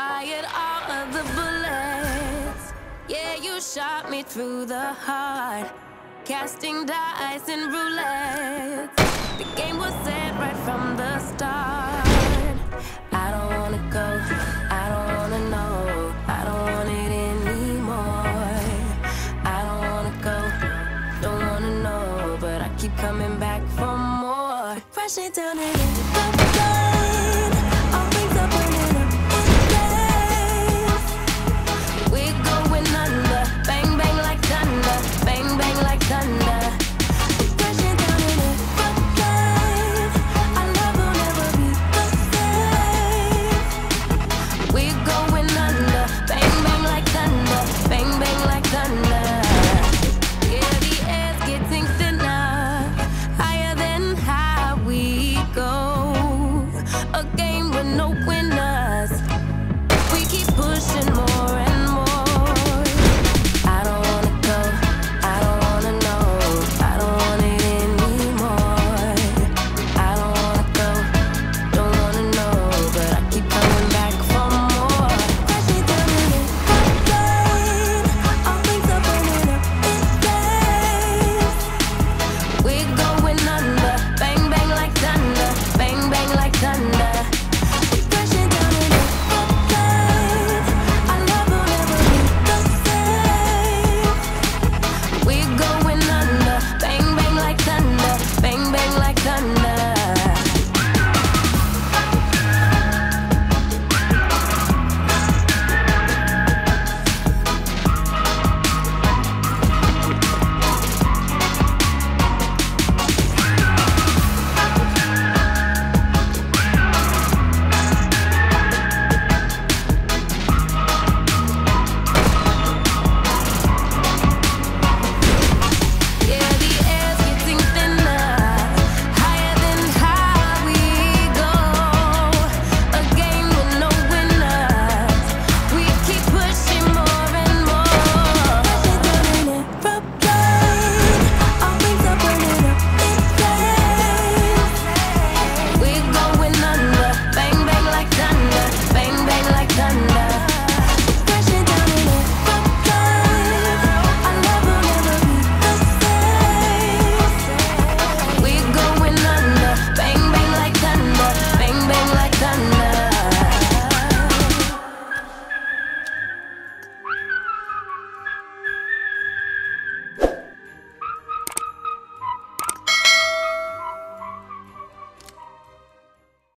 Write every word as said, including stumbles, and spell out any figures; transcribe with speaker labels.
Speaker 1: fired all of the bullets. Yeah, you shot me through the heart, casting dice and roulette. The game was set right from the start. I don't wanna go, I don't wanna know, I don't want it anymore. I don't wanna go, don't wanna know, but I keep coming back for more. Crashing down and